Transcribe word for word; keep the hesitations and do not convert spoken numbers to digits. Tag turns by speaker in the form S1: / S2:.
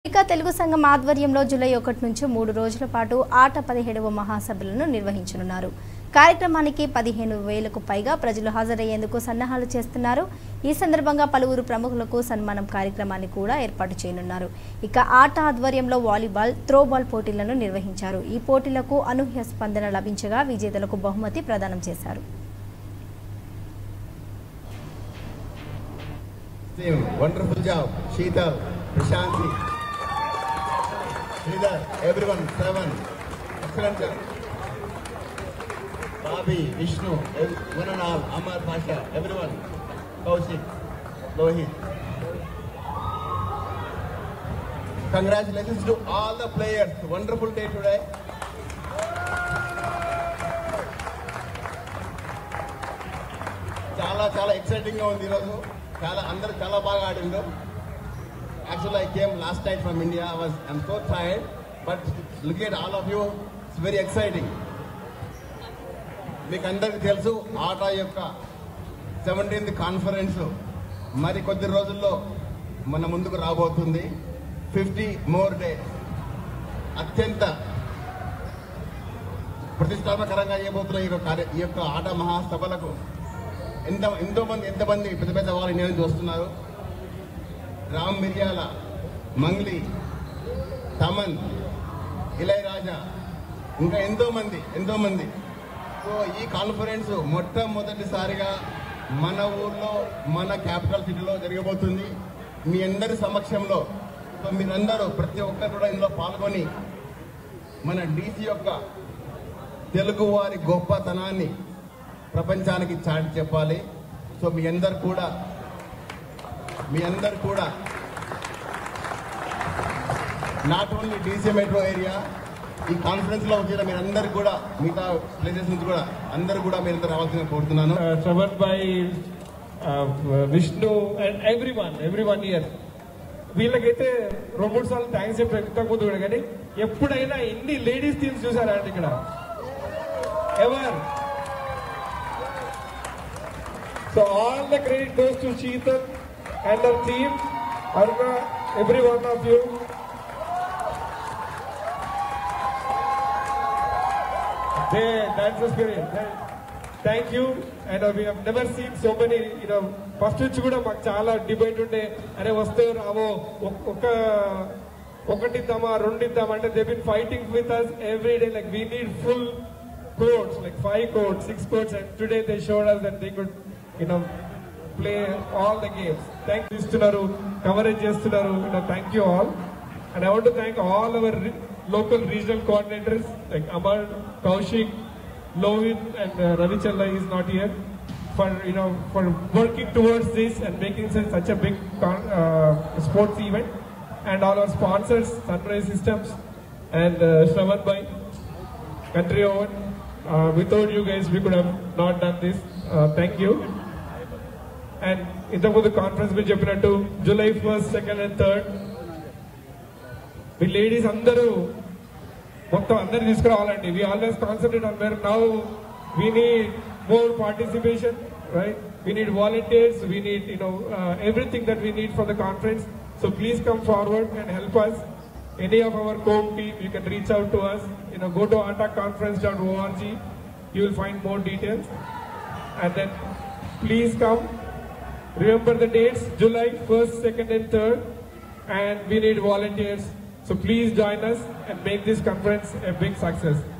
S1: ఇక తెలుగు సంఘం ఆధ్వర్యంలో జూలై ఒకటి నుంచి మూడు రోజుల పాటు ఆట పదిహేడవ మహాసభలను నిర్వహించనున్నారు. కార్యక్రమానికి పదిహేను వేలకు పైగా ప్రజలు హాజరయ్యేందుకు సన్నాహాలు చేస్తున్నారు. ఈ సందర్భంగా పలువురు ప్రముఖులకు సన్మానం కార్యక్రమాన్ని కూడా ఏర్పాటు చేయనున్నారు. ఇక ఆట ఆధ్వర్యంలో వాలీబాల్, త్రోబాల్ పోటీలను నిర్వహించారు. ఈ పోటీలకు అనూహ్య స్పందన లభించగా విజేతలకు బహుమతి ప్రదానం చేశారు.
S2: Wonderful job, Sheetal, Prashanti, Sridhar, everyone, seven, excellent job. Bobby, Vishnu, one and all, Amar, Pasha, everyone, Kaushik, Lohit. Congratulations to all the players. Wonderful day today. Chala, chala exciting ga undi iroju. Chala andaru chala baga aadindu. Actually, I came last night from India. I was, I'm so tired, but look at all of you. It's very exciting. మీకు అందరికీ తెలుసు ఆట యొక్క seventeenth conference మరి కొద్ది రోజుల్లో మన ముందుకు రాబోతుంది. ఫిఫ్టీ మోర్ డేస్ అత్యంత ప్రతిష్టాత్మకరంగా చేయబోతున్న ఈ యొక్క ఈ యొక్క ఆట మహాసభలకు ఎంత ఎంతో మంది ఎంతమంది పెద్ద పెద్ద వాళ్ళు నేను చూస్తున్నారు. రామ్ మిర్యాల, మంగ్లీ, తమన్, ఇళయరాజా, ఇంకా ఎంతో మంది ఎంతో మంది సో ఈ కాన్ఫరెన్స్ మొట్టమొదటిసారిగా మన ఊర్లో మన క్యాపిటల్ సిటీలో జరగబోతుంది. మీ అందరి సమక్షంలో సో మీరందరూ ప్రతి ఒక్కరు కూడా ఇందులో పాల్గొని మన డీసీ యొక్క తెలుగు వారి గొప్పతనాన్ని ప్రపంచానికి చాటి చెప్పాలి. సో మీ అందరు కూడా మీ అందరు కూడా not only DC metro area ఈ కాన్ఫరెన్స్ లో వచ్చిన మీరందరూ కూడా మిగతా ప్లేసెస్ నుంచి కూడా అందరూ కూడా మీరంతా రావాల్సిన కోరుతున్నాను.
S3: Travel by Vishnu and every one every one year వీళ్ళకైతే రెండు మూడు సార్లు థ్యాంక్స్ చెప్పి ఎక్కకపోతే కూడా కానీ ఎప్పుడైనా ఎన్ని లేడీస్ టీమ్స్ చూసారా అండి ఇక్కడ ever. So all the credit goes to Sheetal and our team, Aruna, every one of you. They, that's the spirit. Thank you. And uh, we have never seen so many, you know, first నుంచి కూడా మాకు చాలా debate ఉండే అరే వస్తే రావో ఒక ఒకటిద్దామా రెండిద్దామా అంటే they been fighting with us every day like we need full courts like five courts six courts and today they showed us that they could you know play all the games. Thank ఇస్తున్నారు, coverage చేస్తున్నారు. You know thank you all. And I want to thank all our local regional coordinators like Amar, Kaushik, Lohit and uh, Ravi Challa is not here for you know for working towards this and making such a big uh, sports event, and all our sponsors Sunrise Systems and uh, Shravan Bhai, Country Oven. Uh, without you guys we could have not done this. Uh, thank you. And in the conference we చెప్పినట్టు July first, second and third మీ ladies అందరూ మొత్తం అందరు తీసుకురావాలండి. We always concentrate on where now we need more participation, right? We need volunteers, we need you know everything that we need for the conference. So please come forward and help us. Any of our comm team you can reach out to us. You know go to ata conference dot org. You will find more details. And then please come. Remember the dates, July first, second and third. And we need volunteers. So please join us and make this conference a big success.